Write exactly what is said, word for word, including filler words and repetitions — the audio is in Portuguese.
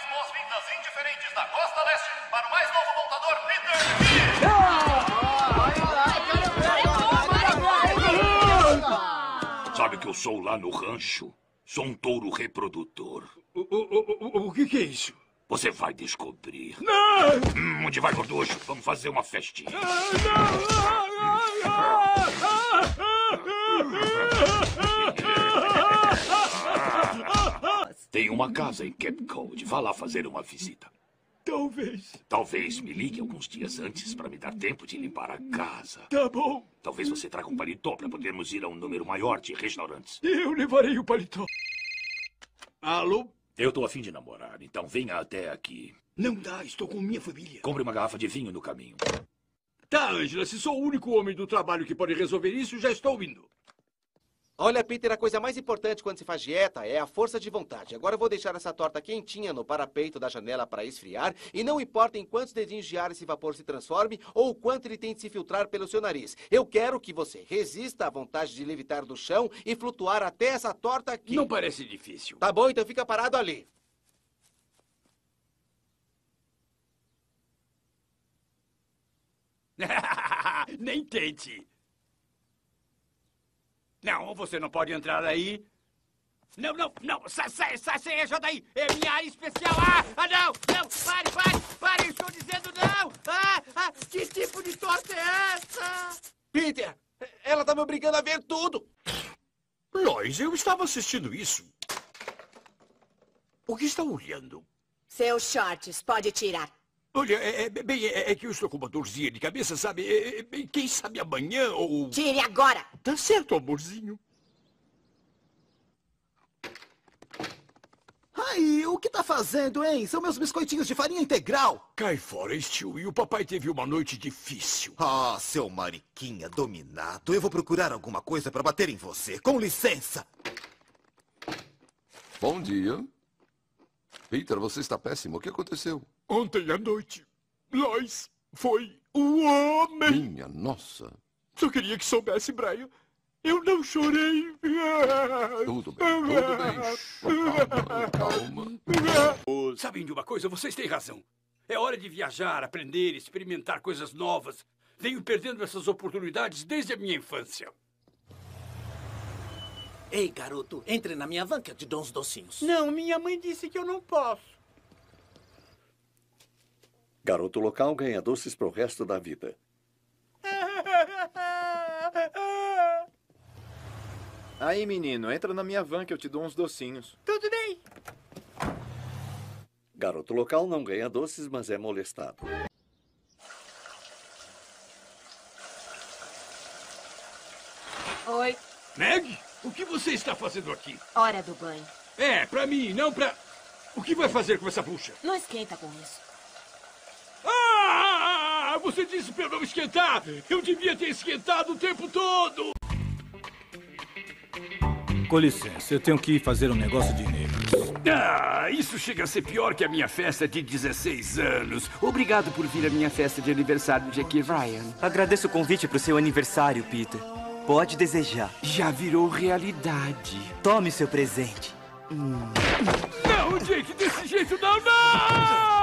boas-vindas indiferentes da Costa Leste para o mais novo montador Peter. Sabe o que eu sou lá no rancho? Sou um touro reprodutor. O, o, o, o que, que é isso? Você vai descobrir. Não! Hum, onde vai, gorducho? Vamos fazer uma festinha. Tem uma casa em Cape Cod. Vá lá fazer uma visita. Talvez. Talvez me ligue alguns dias antes para me dar tempo de limpar a casa. Tá bom. Talvez você traga um paletó para podermos ir a um número maior de restaurantes. Eu levarei o paletó. Alô? Eu tô a fim de namorar, então venha até aqui. Não dá, estou com minha família. Compre uma garrafa de vinho no caminho. Tá, Angela, se sou o único homem do trabalho que pode resolver isso, já estou indo. Olha, Peter, a coisa mais importante quando se faz dieta é a força de vontade. Agora eu vou deixar essa torta quentinha no parapeito da janela para esfriar. E não importa em quantos dedinhos de ar esse vapor se transforme ou o quanto ele tem de se filtrar pelo seu nariz. Eu quero que você resista à vontade de levitar do chão e flutuar até essa torta aqui. Não parece difícil. Tá bom, então fica parado ali. Nem tente. Não, você não pode entrar aí. Não, não, não. Sai, sai, sai, sai, ajuda daí. É minha área especial. Ah, ah, não, não. Pare, pare, pare. Eu estou dizendo não. Ah, ah, que tipo de torta é essa? Peter, ela tá me obrigando a ver tudo. Lois, eu estava assistindo isso. O que está olhando? Seus shorts, pode tirar. Olha, é, é, bem, é, é que eu estou com uma dorzinha de cabeça, sabe? É, é, quem sabe amanhã ou... Tire agora! Tá certo, amorzinho. Ai, o que tá fazendo, hein? São meus biscoitinhos de farinha integral. Cai fora, Stewie. O papai teve uma noite difícil. Ah, seu mariquinha dominado. Eu vou procurar alguma coisa para bater em você. Com licença. Bom dia. Peter, você está péssimo. O que aconteceu? Ontem à noite, Lois foi o homem. Minha nossa. Só queria que soubesse, Brian. Eu não chorei. Tudo bem, tudo bem. Calma, calma. Sabem de uma coisa? Vocês têm razão. É hora de viajar, aprender, experimentar coisas novas. Venho perdendo essas oportunidades desde a minha infância. Ei, garoto, entre na minha van que eu te dou uns docinhos. Não, minha mãe disse que eu não posso. Garoto local ganha doces pro resto da vida. Aí, menino, entra na minha van que eu te dou uns docinhos. Tudo bem. Garoto local não ganha doces, mas é molestado. Oi. Meg, o que você está fazendo aqui? Hora do banho. É, pra mim, não pra... O que vai fazer com essa bucha? Não esquenta com isso. Ah! Você disse pra eu não esquentar! Eu devia ter esquentado o tempo todo! Com licença, eu tenho que ir fazer um negócio de negros. Ah, isso chega a ser pior que a minha festa de dezesseis anos. Obrigado por vir à minha festa de aniversário de aqui, Ryan. Agradeço o convite pro seu aniversário, Peter. Pode desejar. Já virou realidade. Tome seu presente. Hum. Não, Jake, desse jeito não, não!